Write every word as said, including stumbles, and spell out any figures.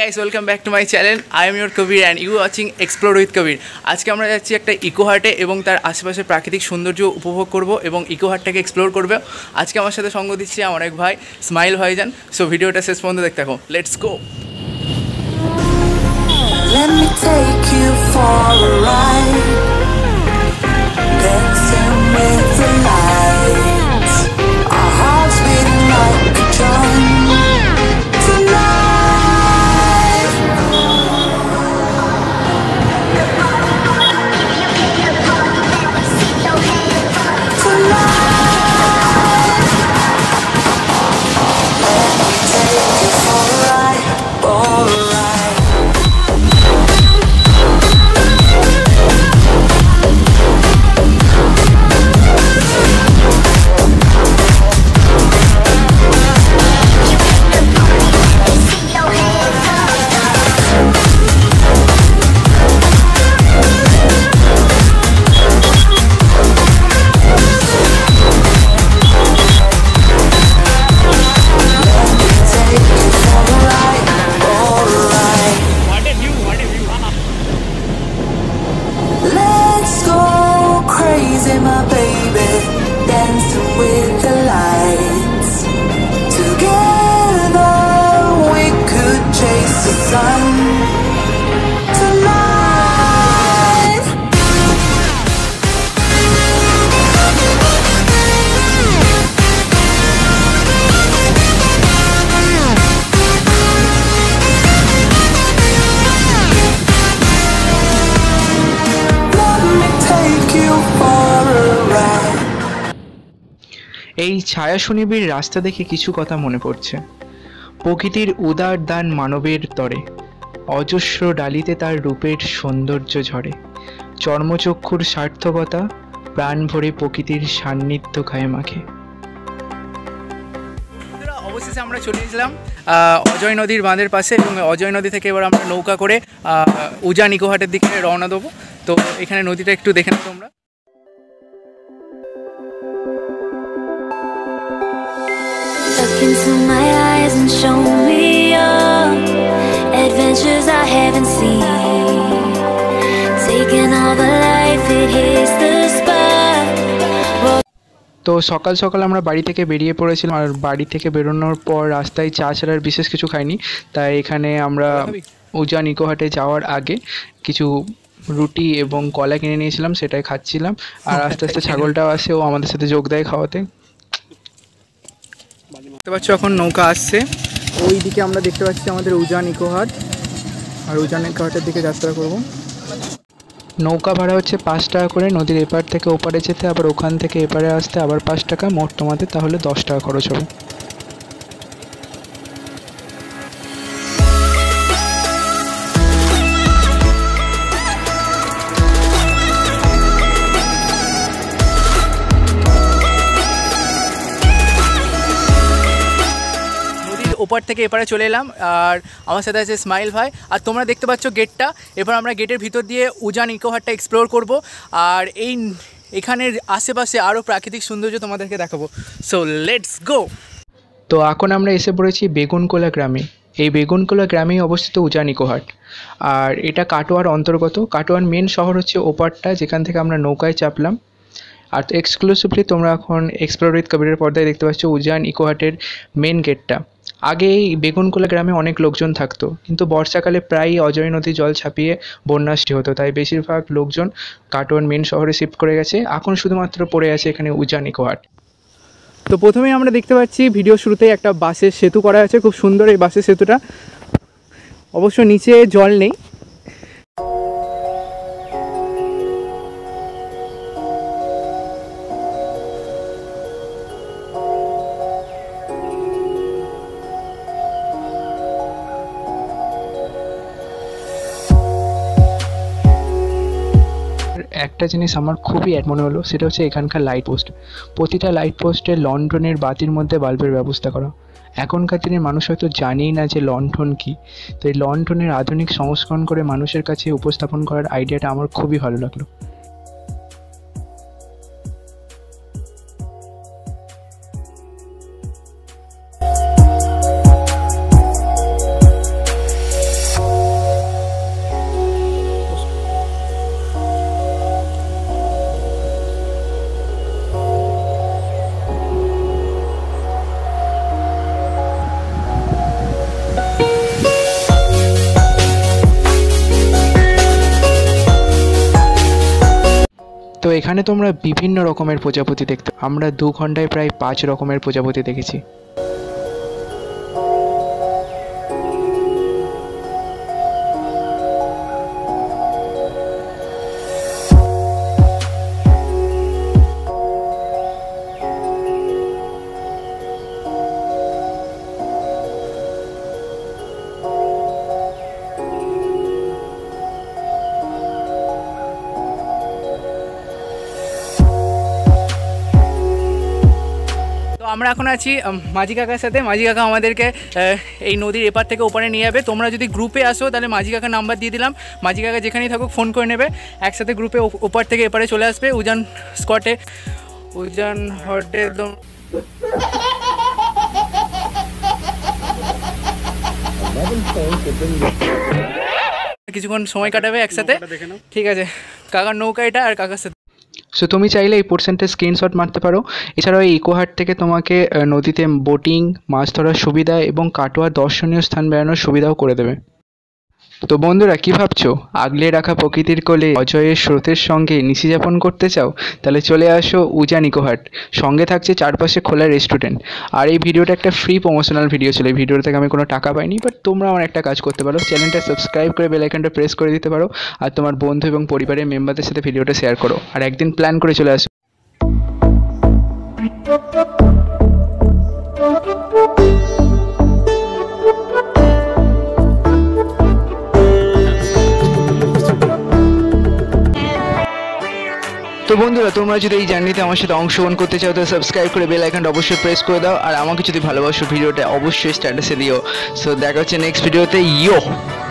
guys, welcome back to my channel. I am your Kabir and you are watching Explore with Kabir. আজকে আমরা যাচ্ছি একটা eco হার্টে এবং তার আশেপাশে প্রাকৃতিক সৌন্দর্য উপভোগ করব এবং ইকো হার্টটাকে এক্সপ্লোর করব। আজকে আমার সাথে সঙ্গ দিচ্ছে আমার এক ভাই স্মাইল ভাইজান। সো ভিডিওটা শেষ পর্যন্ত দেখতে থাকো। Let's go. Let me take you for a ride, dancing with the lights, our hearts beating like a drum. এই ছায়া সুনিবিড় রাস্তা দেখে কিছু কথা মনে পড়ছে। প্রকৃতির উদার দান মানবের তরে, অজস্র ডালিতে তার রূপের সৌন্দর্য ঝরে, চর্মচক্ষুর সার্থকতা প্রাণ ভরে প্রকৃতির সান্নিধ্য খায় মাখে। অবশেষে আমরা চলে এসেছিলাম অজয় নদীর বাঁধের পাশে এবং অজয় নদী থেকে এবার আমরা নৌকা করে উজান ইকো হার্টের দিকে রওনা দেবো। তো এখানে নদীটা একটু দেখে নাও তোমরা। Look into my eyes and show me your adventures I haven't seen. Taking all the life, it hits the spot. তো সকাল সকাল আমরা বাড়ি থেকে বেরিয়ে পড়েছিলাম আর বাড়ি থেকে বেরোনোর পর রাস্তায় চা ছাড়ার বিশেষ কিছু খাইনি। তাই এখানে আমরা উজান ইকো হার্টে যাওয়ার আগে কিছু রুটি এবং কলা কিনে নিয়েছিলাম, সেটাই খাচ্ছিলাম। আর আস্তে আস্তে ছাগলটাও আসে, ও আমাদের সাথে যোগ দেয় খাওয়াতে। দেখতে পাচ্ছ এখন নৌকা আসছে, ওই দিকে আমরা দেখতে পাচ্ছি আমাদের উজান ইকো হার্ট, আর উজান ইকো হার্টের দিকে যাত্রা করব। নৌকা ভাড়া হচ্ছে পাঁচ টাকা করে, নদীর এপার থেকে ওপারে যেতে, আবার ওখান থেকে এপারে আসতে আবার পাঁচ টাকা, মোট তোমাদের তাহলে দশ টাকা খরচ হবে। ওপার থেকে এপারে চলে এলাম আর আমার সাথে আছে স্মাইল ভাই। আর তোমরা দেখতে পাচ্ছ গেটটা, এবার আমরা গেটের ভিতর দিয়ে উজান ইকো হার্টটা এক্সপ্লোর করব আর এই এখানের আশেপাশে আরও প্রাকৃতিক সৌন্দর্য তোমাদেরকে দেখাবো। So let's go. তো এখন আমরা এসে পড়েছি বেগুনকোলা গ্রামে। এই বেগুনকোলা গ্রামেই অবস্থিত উজান ইকো হার্ট, আর এটা কাটোয়ার অন্তর্গত। কাটোয়ার মেন শহর হচ্ছে ওপারটা, যেখান থেকে আমরা নৌকায় চাপলাম। আর তো এক্সক্লুসিভলি তোমরা এখন এক্সপ্লোর উইথ কবিরের পর্দায় দেখতে পাচ্ছ উজান ইকো হার্টের মেন গেটটা। আগে এই বেগুনকোলা গ্রামে অনেক লোকজন থাকতো, কিন্তু বর্ষাকালে প্রায়ই অজয় নদী জল ছাপিয়ে বন্যাসৃষ্টি হতো, তাই বেশিরভাগ লোকজন কাটোয়ার মেন শহরে শিফট করে গেছে। এখন শুধুমাত্র পড়ে আছে এখানে উজান ইকো হার্ট। তো প্রথমেই আমরা দেখতে পাচ্ছি ভিডিও শুরুতেই একটা বাঁশের সেতু করা আছে, খুব সুন্দর এই বাঁশের সেতুটা। অবশ্য নিচে জল নেই। একটা জিনিস আমার খুবই এক মনে হলো, সেটা হচ্ছে এখানকার লাইট পোস্ট। প্রতিটা লাইট পোস্টে লন্ঠনের বাতির মধ্যে বাল্বের ব্যবস্থা করা। এখনকার দিনের মানুষ হয়তো জানেই না যে লণ্ঠন কী। তো এই লণ্ঠনের আধুনিক সংস্করণ করে মানুষের কাছে উপস্থাপন করার আইডিয়াটা আমার খুবই ভালো লাগলো। তো এখানে তোমরা বিভিন্ন রকমের প্রজাপতি দেখতে, আমরা দু ঘন্টায় প্রায় পাঁচ রকমের প্রজাপতি দেখেছি। আমরা এখন আছি মাঝি কাকার সাথে। মাঝি কাকা আমাদেরকে এই নদীর এপার থেকে ওপারে নিয়ে যাবে। তোমরা যদি গ্রুপে আসো তাহলে মাঝি কাকার নাম্বার দিয়ে দিলাম, মাঝি কাকা যেখানেই থাকুক ফোন করে নেবে, একসাথে গ্রুপে ওপার থেকে এপারে চলে আসবে উজান স্কটে, উজান হটে একদম। কিছুক্ষণ সময় কাটাবে একসাথে, ঠিক আছে? কাকার নৌকা এটা আর কাকার সাথে। সো তুমি চাইলে এই পোর্শনটা স্ক্রিনশট মারতে পারো। এছাড়াও এই ইকোহাট থেকে তোমাকে নদীতে বোটিং, মাছ ধরার সুবিধা এবং কাটোয়া দর্শনীয় স্থান বেড়ানোর সুবিধাও করে দেবে। তো বন্ধুরা, কি ভাবছো? আগলে রাখা প্রকৃতির কোলে অজয়ের স্রোতের সঙ্গে নিশি যাপন করতে চাও? তাহলে চলে আসো উজান ইকোহাট। সঙ্গে থাকছে চারপাশে খোলা রেস্টুরেন্ট। আর এই ভিডিওটা একটা ফ্রি প্রমোশনাল ভিডিও ছিল, এই ভিডিও থেকে আমি কোনো টাকা পাইনি, বাট তোমরা আমার একটা কাজ করতে পারো, চ্যানেলটা সাবস্ক্রাইব করে বেল আইকনটা প্রেস করে দিতে পারো, আর তোমার বন্ধু এবং পরিবারের মেম্বারদের সাথে ভিডিওটা শেয়ার করো, আর একদিন প্ল্যান করে চলে আসো। তো বন্ধুরা, তোমরা যদি এই জার্নিতে আমার সাথে অংশগ্রহণ করতে চাও তাহলে সাবস্ক্রাইব করে বেল আইকনটা অবশ্যই প্রেস করে দাও, আর আমাকে যদি ভালোবাসো ভিডিওটা অবশ্যই স্ট্যাটাসে দিও। সো দেখা হচ্ছে নেক্সট ভিডিওতে। ইয়ো।